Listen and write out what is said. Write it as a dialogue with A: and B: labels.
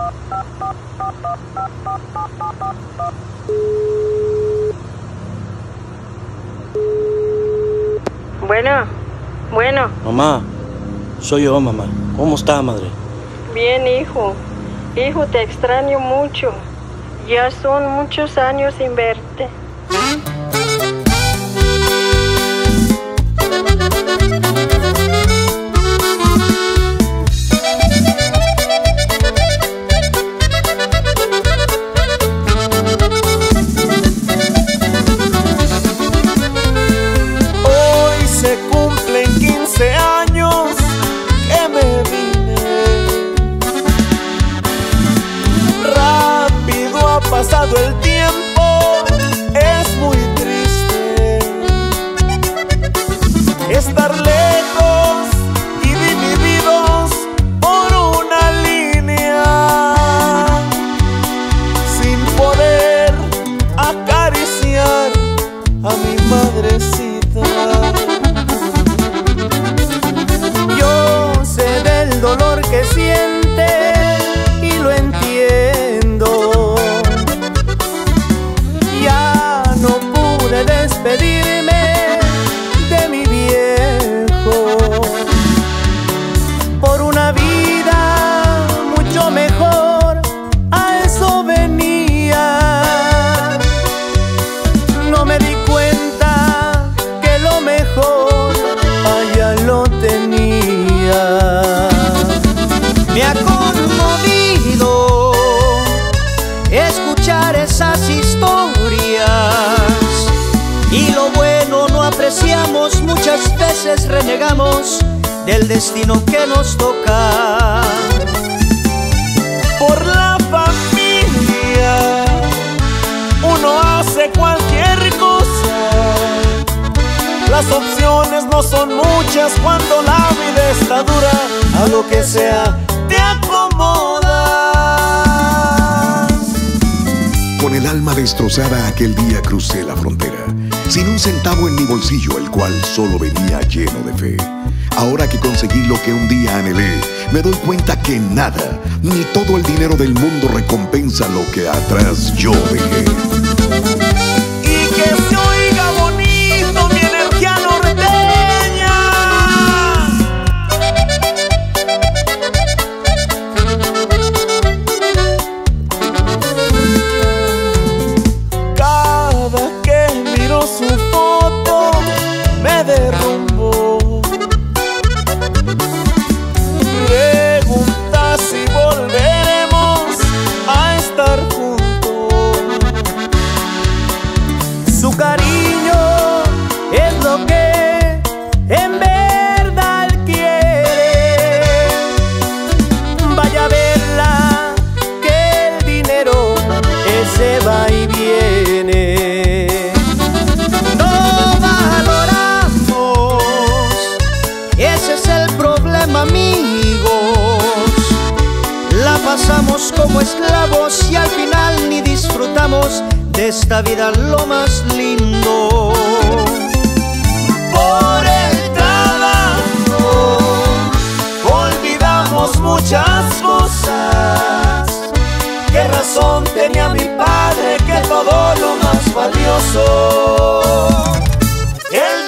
A: Bueno.
B: Mamá, soy yo, mamá. ¿Cómo está, madre?
A: Bien, hijo. Hijo, te extraño mucho. Ya son muchos años sin verte.
C: Pasado el tiempo, es muy triste estar lejos y divididos por una línea, sin poder acariciar a mi madrecita. Yo sé del dolor que siente y lo entiendo. Despedirme de mi viejo por una vida mucho mejor, a eso venía. No me di cuenta que lo mejor allá lo tenía. Me ha conmovido escuchar esas historias. Y lo bueno no apreciamos, muchas veces renegamos del destino que nos toca. Por la familia uno hace cualquier cosa. Las opciones no son muchas cuando la vida está dura. A lo que sea te acomodas.
D: Con el alma destrozada aquel día crucé la frontera, sin un centavo en mi bolsillo, el cual solo venía lleno de fe. Ahora que conseguí lo que un día anhelé, me doy cuenta que nada, ni todo el dinero del mundo recompensa lo que atrás yo dejé.
C: Y que se oiga bonito mi energía norteña. Cada que miro su foto me derrumbo. Pregunta si volveremos a estar juntos. Su cariño es lo que en verdad quiere. Vaya a verla, que el dinero ese va y viene. No valoramos, ese es el problema, amigos. La pasamos como esclavos y al final ni disfrutamos de esta vida lo más lindo. Por el trabajo olvidamos muchas cosas. ¿Qué razón tenía mi padre que todo lo más valioso? El